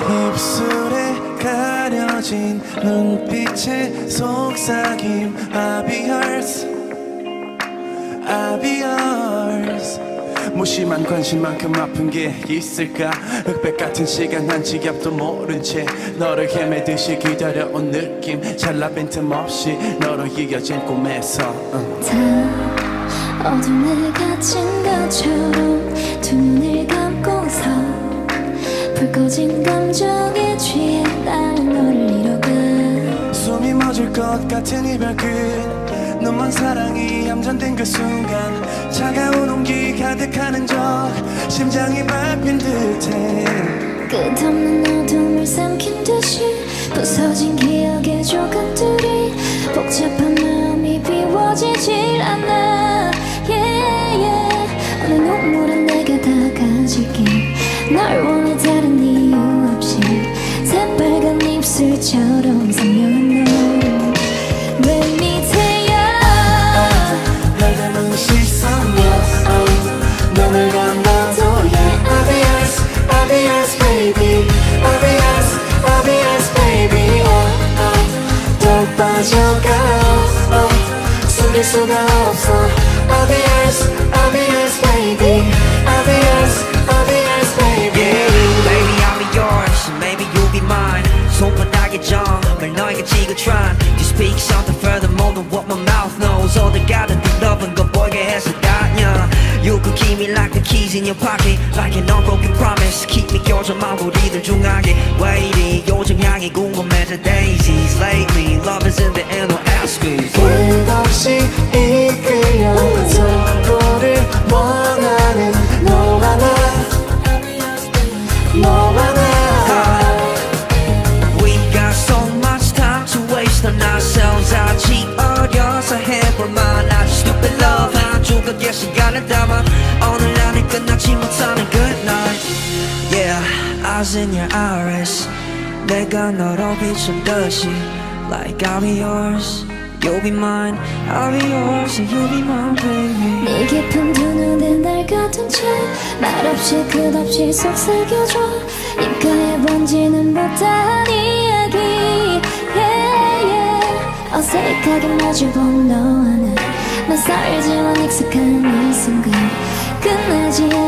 입술에 가려진 눈빛의 속삭임 I'll be yours I'll be yours 무심한 관심만큼 아픈 게 있을까 흑백 같은 시간 한 지갑도 모른 채 너를 헤매듯이 기다려온 느낌 찰나 빈틈없이 너로 이어진 꿈에서 다 어둠에 갇힌 것처럼 두 눈을 감고서 불 꺼진 감정에 취해 나는 너를 잃어가 숨이 멎을 것 같은 이별 끝 너만 사랑이 얌전된 그 순간 차가운 온기 가득하는 적 심장이 밟힌 듯해 끝없는 어둠을 삼킨 듯이 부서진 기억의 조각들이 복잡한 마음이 비워지질 않아 yeah, yeah. 어느 눈물은 내가 다 가질게 널 원해 다른 이유 없이 새빨간 입술처럼 선명한 너 왜 밑에야 날 닮은 시선이야 눈을 감아도 yeah I'll be yours I'll be yours baby I'll be yours I'll be yours baby 또 빠져가 숨길 수가 없어 I'll be yours I'll be yours baby I'll be yours I'll be yours baby yeah, baby I'll be yours maybe you'll be mine 손바닥에 점을 너에게 지그트란 You speak something further more than what my mouth knows 어딜 가든 네 loving 거 보이게 해서 다녀 You could keep me like the keys in your pocket Like an unbroken promise Keep me 요즘만 우리들 중하게 왜 이리 요즘 향이 궁금해져 daisies Lately love is in the air no excuse 끝없이 이끌려 서로를 원하는 너와 나 너와 나 We got so much time to waste on ourselves 아직 어려서 해볼만 아주 stupid love 한 조각의 시간을 담아 오늘 안에 끝나지 못하는 good night Yeah, eyes in your iris 내가 너로 비춘 듯이 Like I'll be yours You'll be mine, I'll be yours and you'll be mine baby 네 깊은 두 눈에 날 가둔 채 말없이 끝없이 속삭여줘 입가에 번지는 못다한 이야기 yeah, yeah. 어색하게 마주본 너와 나 낯설지만 익숙한 이 순간 끝나지